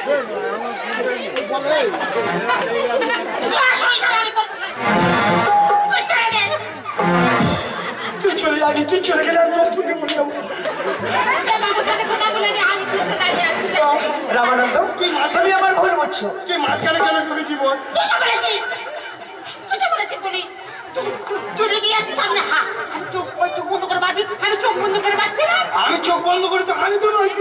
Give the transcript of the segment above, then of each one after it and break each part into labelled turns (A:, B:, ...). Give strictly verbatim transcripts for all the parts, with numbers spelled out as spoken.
A: তুই চলে যাবি, তুই চলে গেলে আমি তোর পুজো করে যাবো।
B: রামানন্দ, তুমি আমার ভুল বুঝছো।
A: তুই মাঝখানে কেন ঢুকেছি বল? আমি চোখ বন্ধ করে তো আমি তো নয়।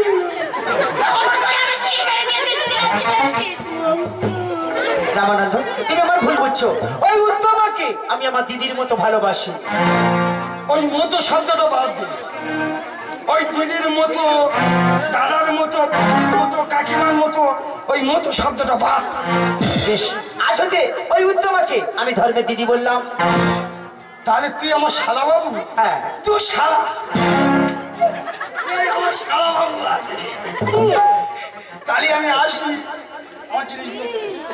B: রামানন্দ, তুমি আমার ভুল বুঝছো। ওই উত্তমাকে আমি আমার দিদির মতো ভালোবাসি।
A: ওই মতো শব্দটা বাদ দে। ওই দিদির মতো, দাদার মতো, মতো কাকিমার মতো, ওই মতো শব্দটা বাদ।
B: বেশ, আসলে ওই উত্তমাকে আমি ধর্মের দিদি বললাম।
A: তাহলে তুই আমার শালা বাবু?
B: হ্যাঁ,
A: তুই শালা, আমার শালা বাবু। তাহলে আমি আসি, আমার জিনিসগুলো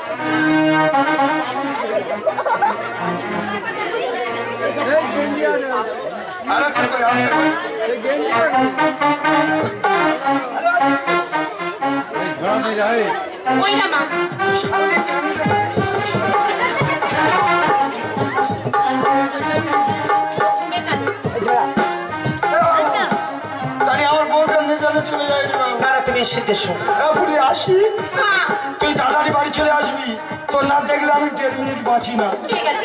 A: চলে যায়।
B: না না, তুমি এসে দেশো।
A: বলি আসি, তুই তাড়াতাড়ি বাড়ি চলে আসবি। তোর না দেখলে আমি দেড় মিনিট বাঁচি না।
C: ঠিক আছে।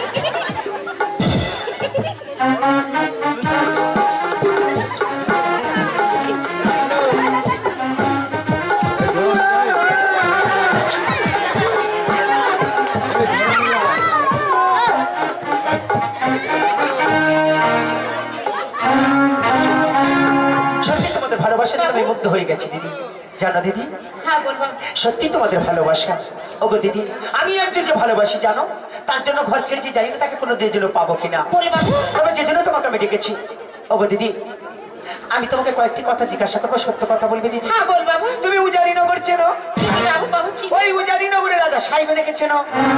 B: ভালোবাসাতে আমি মুগ্ধ হয়ে গেছি দিদি। জানো দিদি, সত্যি তোমাদের ভালোবাসা। ওগো দিদি, আমি একজনকে ভালোবাসি জানো, তার জন্য ঘর ছেড়েছি, জানি না তাকে কোনো দিনের জন্য পাবো কিনা। তবে যে জন্য তোমাকে আমি ডেকেছি। ওগো দিদি, আমি তোমাকে কয়েকটি কথা জিজ্ঞাসা করবো, সত্য কথা বলবে দিদি?
C: হ্যাঁ বল বাবু।
B: তুমি উজারিনগর চেনো? ওই উজারিনগরের রাজা সাহেব দেখেছেনো?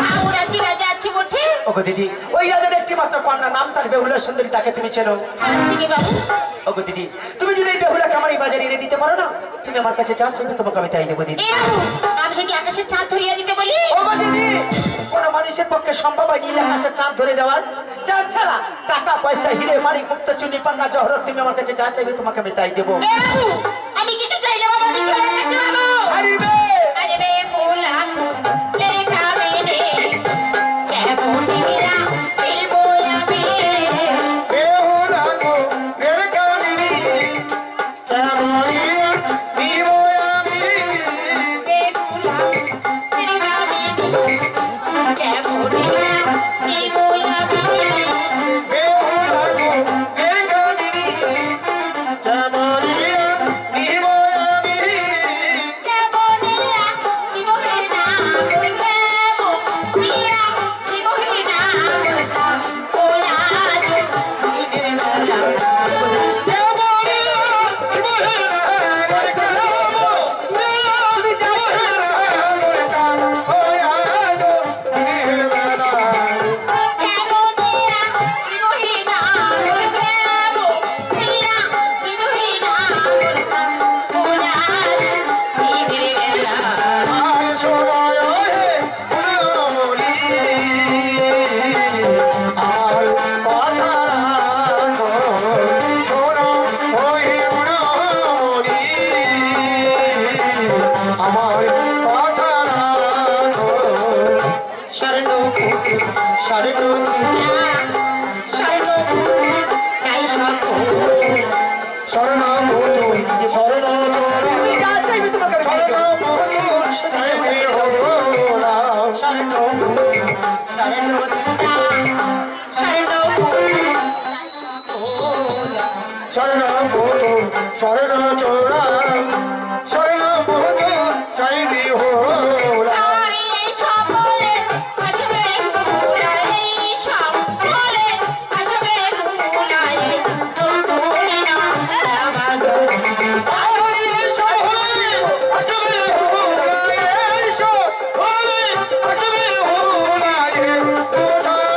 B: ওগো দিদি, ওই রাজার একটি মাত্র কন্যা, নাম তার বেহুলা সুন্দরী, তাকে তুমি চেনো? ওগো দিদি, তুমি যদি এই বেহুলাকে আমার এই বাজারে এনে দিতে পারো না, তুমি আমার কাছে চাঁদ চাইবে, তোমাকে আমি তাই দেবো দিদি।
C: আমি যদি আকাশের চাঁদ ধরিয়ে দিতে বলি?
B: ওগো দিদি, কোন মানুষের পক্ষে সম্ভব হয় নীল আকাশের চাঁদ ধরে দেওয়ার? চাঁদ ছাড়া টাকা পয়সা, হিরে মারি, মুক্ত চুনি, পান্না, জহরত, তুমি আমার কাছে যা চাইবে তোমাকে আমি তাই দেবো।
C: আমি কিছু চাইলে বাবা, আমি চলে যাচ্ছি বাবু।
B: হারিবে
C: হারিবে ফুল হাত তেরে কামিনে কেমন নিরা ফিরবো আমি।
A: বেহুলা গো মেরে কামিনী, কেমন ফিরবো আমি।
C: বেহুলা তেরে কামিনে কেমন নিরা ফিরবো আমি।
A: বেহুলা গো মেরে কামিনী, কেমন ফিরবো আমি।
C: কেমন নিরা ফিরবো না কেমন নিরা ফিরবো না ওলা জিনের বেলা।
A: Oh,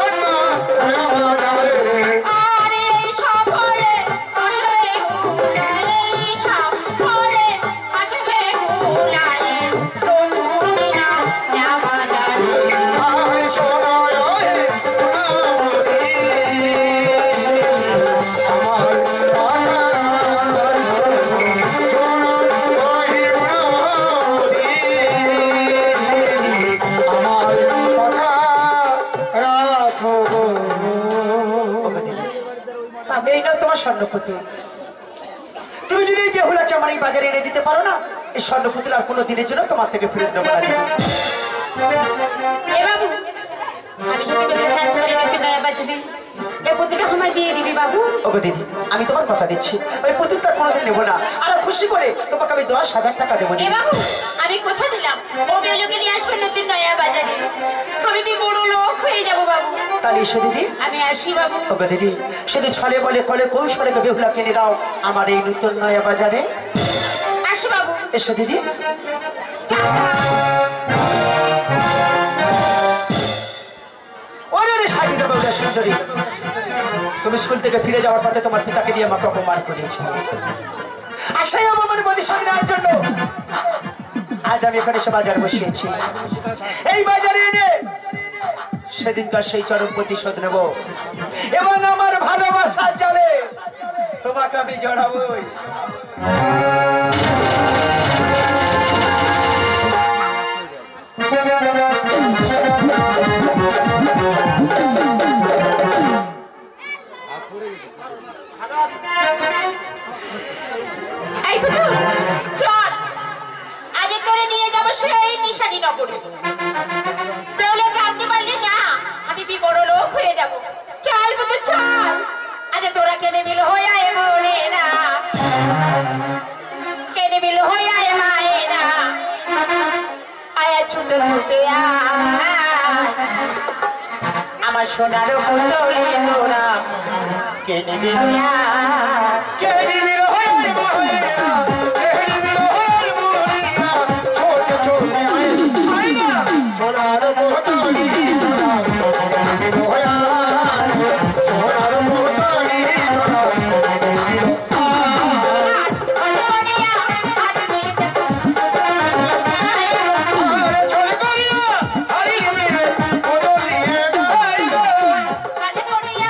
B: স্বর্ণ পুতুল, তুমি যদি এই বেহুলাকে আমার এই বাজারে এনে দিতে পারো না, এই স্বর্ণ পুতুল আর কোনো দিনের জন্য তোমার থেকে ফেরত নেবো না।
C: এ বাবু, আমি যদি বেহুলা সাজ করে একটু নয়া বাজারে এই পুতুলটা আমায় দিয়ে দিবি বাবু।
B: ওগো দিদি, আমি তোমার কথা দিচ্ছি, ওই পুতুলটা কোনোদিন নেবো না, আর খুশি করে তোমাকে আমি দশ হাজার টাকা দেবো।
C: এ বাবু, আমি কথা দিলাম ও বেহুলাকে নিয়ে আসবে নতুন নয়া বাজারে, আমি বি বড় লোক হয়ে যাবো বাবু।
B: তাহলে এসো দিদি।
C: আমি আসি বাবু।
B: ওগো দিদি, শুধু ছলে বলে কলে কৌশলে বেহুলা কিনে দাও আমার এই নতুন নয়া বাজারে।
C: আসি বাবু।
B: এসো দিদি। ওরে রে সাজিদা বেহুলা সুন্দরী, তুমি স্কুল থেকে ফিরে যাওয়ার পথে তোমার পিতাকে দিয়ে আমাকে অপমান করিয়েছো, আর সেই অপমান প্রতিশোধ নেওয়ার জন্য আজ আমি এখানে এসে বাজার বসিয়েছি। এই বাজারে এনে সেদিনকার সেই চরম প্রতিশোধ নেব এবং আমার ভালোবাসার জালে তোমাকে আমি জড়াবই।
C: এই পুতুল, চল, আজ তোরে নিয়ে যাবো সেই নিশানি নগরে। বেহুলা জানতে পারলি না আমি বি বড় লোক হয়ে যাবো। চল পুতুল চল, আজ তোরা কেনে মিল হইয়া এ মনে না, কেনে মিল হইয়া এ মায়ে না, আয়া ছুটে ছুটে আয় আমার সোনার পুতুলি তোরা কেনে মিল
A: কেনি মিল হয়ে মহিনা, কেনি মিল হয়ে মহিনা, ছোট ছোট আয় আয় না সোনার মোহতারি সোনা হয়া সোনার মোহতারি সোনা আরে চলে করিয়া হরি মিলে বদলিয়ে গায় গো আরে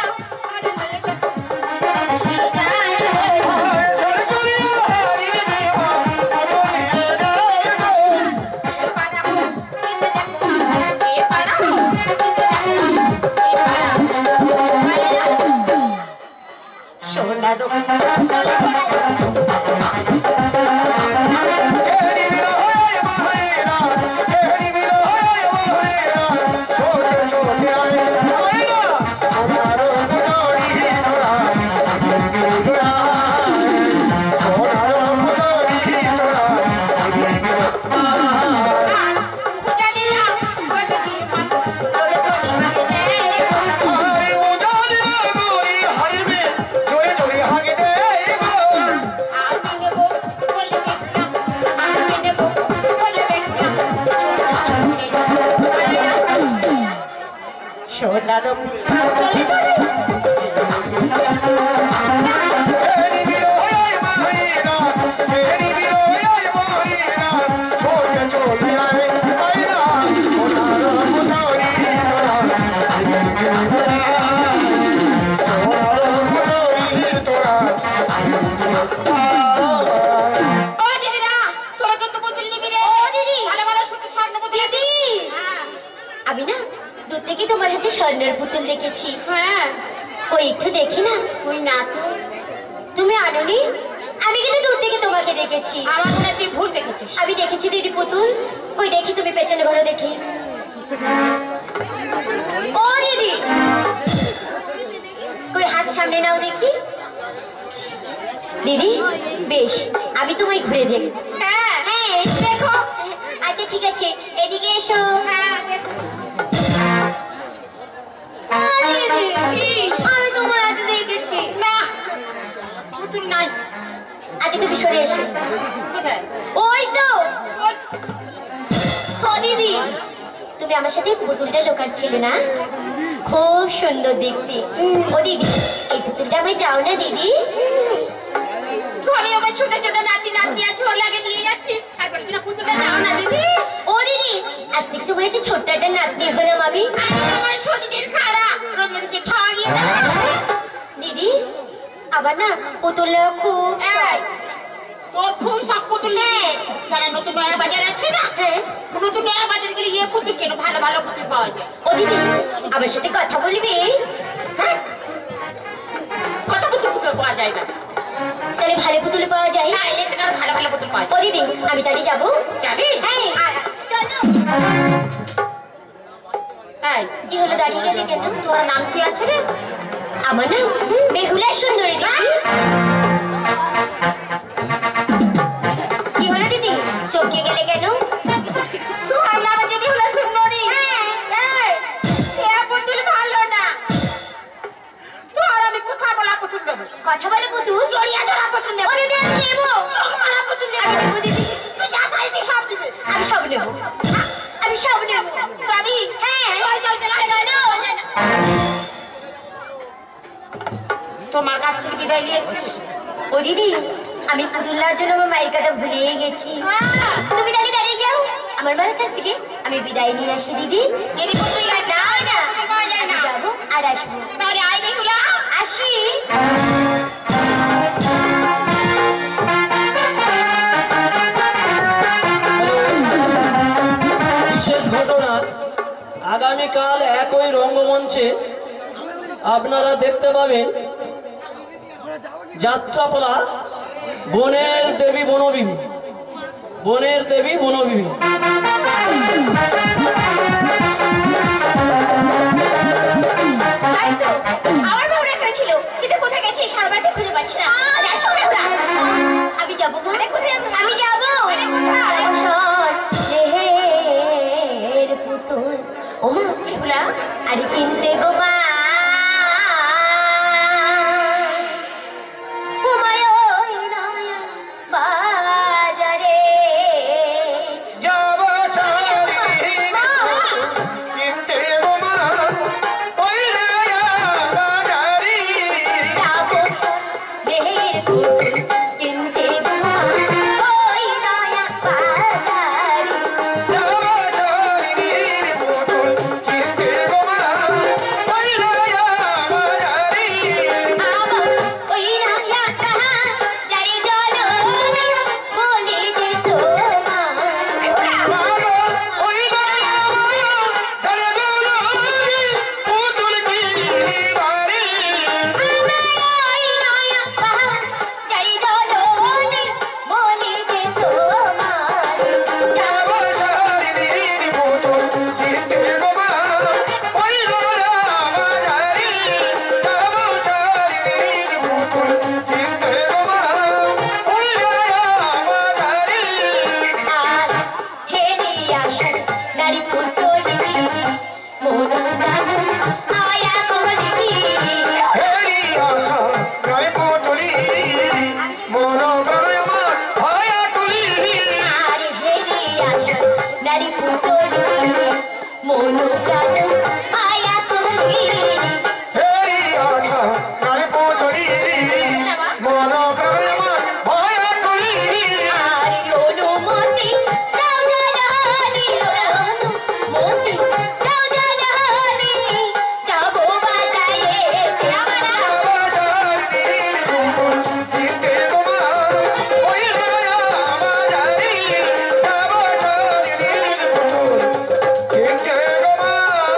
A: চলে করিয়া হরি মিলে বদলিয়ে গায় গো কেনি মিল হয়ে মহিনা, কেনি মিল হয়ে মহিনা, ছোট ছোট আয় আয় না সোনার মোহতারি সোনা সোনার মোহতারি সোনা আরে উজান গরি হারবে জোরে জোরে হাগে দে গো
C: সোনার
A: কেনি মিল হয়ে মহিনা, কেনি মিল হয়ে মহিনা, ছোট ছোট আয় আয় না সোনার মোহতারি সোনা সোনার মোহতারি তোরা
C: ও দিদিরা, তোরা কত পুতুল নিবি রে? ভালো ভালো সুন্দর স্বর্ণ পুতুল আছে।
D: আমি না দূর থেকে তোমার হাতে স্বর্ণের পুতুল দেখেছি।
C: হ্যাঁ,
D: ওই একটু দেখি না।
C: ওই না তো,
D: তুমি আনোনি? আমি কিন্তু দূর থেকে তোমাকে দেখেছি।
C: আমার মনে হয় তুই ভুল দেখেছিস।
D: আমি দেখেছি দিদি পুতুল। ওই দেখি তুমি পেছনে ঘরে দেখি। ও দিদি, ওই হাত সামনে নাও দেখি। দিদি বেশ, আমি তোমায় ঘুরে দেখি।
C: হ্যাঁ,
D: হ্যাঁ দেখো। আচ্ছা ঠিক আছে, এদিকে এসো।
C: হ্যাঁ, দেখো।
D: আরে দিদি, আমি তোমার হাতে দেখেছি।
C: না, পুতুল নাই।
D: আচ্ছা তুমি সরে এসো।
C: কোথায়?
D: ওই তো।
C: ওই,
D: ও দিদি, তুমি আমার সাথে পুতুলটা লোকাচ্ছিলে না? খুব সুন্দর দেখতে। ও দিদি, এই পুতুলটা আমায় দাও না দিদি।
C: ঘরে আমার ছোট ছোট নাতি নাতি আছে, ওর লাগে নিয়ে যাচ্ছি। আর বলছি না পুতুলটা দাও না দিদি।
D: ও দিদি, আজ থেকে তোমার একটা ছোট্ট একটা নাতনি হলাম আমি।
C: আর আমার শরীরের খারাপ, রোজ রোজ খাওয়া গিয়ে দেয়।
D: দিদি, আবার না পুতুলটা খুব
C: এই, তোর খুব সব পুতুল নেই। যারা নতুন নয়া বাজার আছে না,
D: হ্যাঁ।
C: নতুন নয়া বাজার গেলে ইয়ে পুতুল কেন, ভালো ভালো পুতুল পাওয়া যায়।
D: ও দিদি, আমার সাথে কথা বলবি?
C: হ্যাঁ, কত পুতুল পুতুল পাওয়া যায় আছে।
D: ও দিদি আমি তাহলে যাবো।
C: যাবি?
D: হ্যাঁ চলো।
C: এই,
D: কি হলো দাঁড়িয়ে গেলে কেন?
C: তোর নাম কি আছে রে?
D: আমার নাম বেহুলা সুন্দরী দিদি। কি হলো দিদি চমকে গেলে কেন?
C: তোর নাম আছে বেহুলা সুন্দরী? এই, এ পুতুল ভালো না। তোর আমি কথা বলা পুতুল দেবো।
D: কথা বলে পুতুল?
C: জড়িয়ে ধরা পুতুল দেবো।
D: ওরে দেব নেব।
C: চোখ মারা পুতুল দেবো।
D: আমি নেবো দিদি।
C: তুই যা চাইবি সব দিবে।
D: আমি সব নেব। আমি সব নেব।
C: যাবি?
D: হ্যাঁ
C: চল, চল, চল, চল, চল। তোমার কাছ থেকে বিদায় নিয়েছিস?
D: ও দিদি আমি পুতুল্লার জন্য আমার মায়ের কথা ভুলিয়ে গেছি। তুমি তাহলে দাঁড়িয়ে যাও আমার মায়ের কাছ থেকে আমি বিদায় নিয়ে আসি দিদি।
C: এরই পুতুল
D: না না
C: পুতুল পাওয়া যায় না।
D: আমি যাবো আর আসবো।
C: তাহলে আয় বেহুলা।
D: আসি।
E: বিশেষ ঘটনা আগামীকাল একই রঙ্গমঞ্চে আপনারা দেখতে পাবেন যাত্রাপালা বনের দেবী বনবিবি বনের দেবী বনবিবি
D: তাই তো আমার বাবুরা এখানে ছিল কিন্তু কোথায় গেছে সারাবাতে খুঁজে পাচ্ছি না। আজ আসো বেহুলা। আমি যাবো মা। কোথায় আমি যাবো? অবসর দেহের পুতুল ও মা বেহুলা আরে কিনতে গো মা। ঘুমায় ওই নয়া বাজারে।
A: যাব সারি কিনতে গোমা ওই নয়া বাজারি।
D: যাবো দেহের পুতুল কিনতে গো মা ওই নয়া বাজারে।
A: যাব সারি পুতুল কিনতে গোমা ওই নয়া বাজারি।
D: আমার ওই রায়া কাহা জারি জলো বলে দে তোমার।
A: পাগল ওই নয়া ধরে বলো পুতুল কিনি বাড়ি।
D: আমার ওই রায়া কাহা জারি জলো বলে দে তোমার।
A: যাব সারি পুতুল কিনতে গোমা ওই নয়া বাজারি। যাব সারি পুতুল কিনতে গোমা ওই নয়া বাজারি।
D: আর হেরি আসে নারী পুতুলি মন জানো আয়া কলি।
A: হেরি আশা নয় পুতুলি মন প্রাণ আমার ভয়া তুলি।
D: আর হেরি আসে নারী পুতুলি মন জানো আয়া কলি।
A: হেরি আশা নয় পুতুলি মন প্রাণ আমার ভয়া তুলি।
D: আর অনুমতি দাও জানানি অনুমতি দাও জানানি যাবো বাজারে আমরা।
A: যাব সারি পুতুল কিনতে গোমা ওই নয়া বাজারি। যাব সারি পুতুল কিনতে গোমা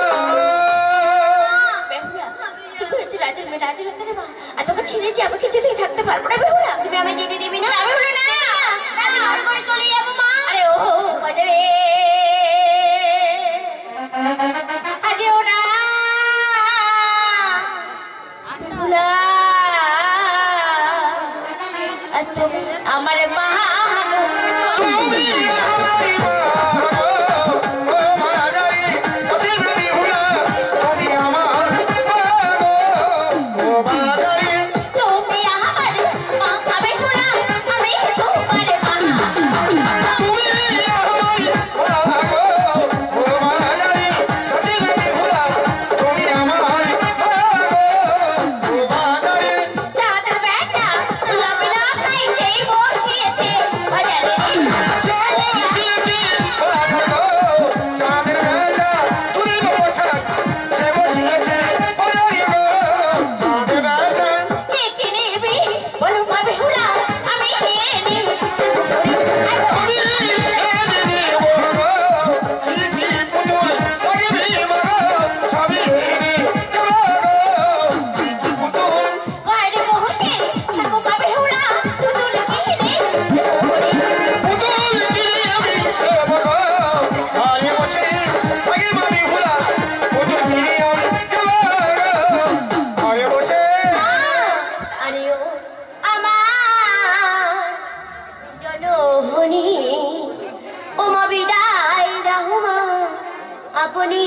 D: আপনি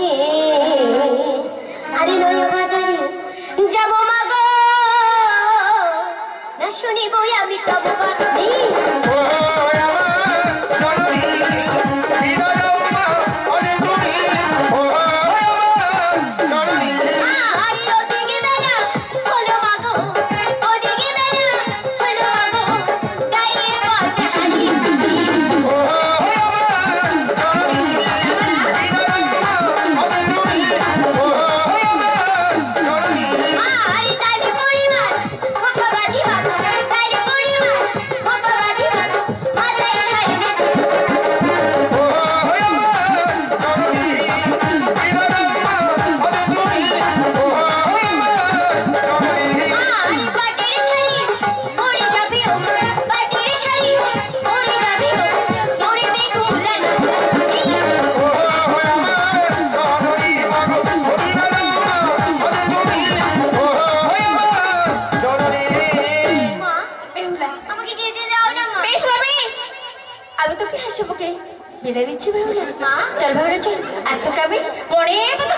D: আরে নয় বাজারে যাব মাগো না শুনিব আমি কব বাণী
C: বিদায় দিচ্ছি বেহুলা। চল বেহুলা চল, আর তোকে আমি পরে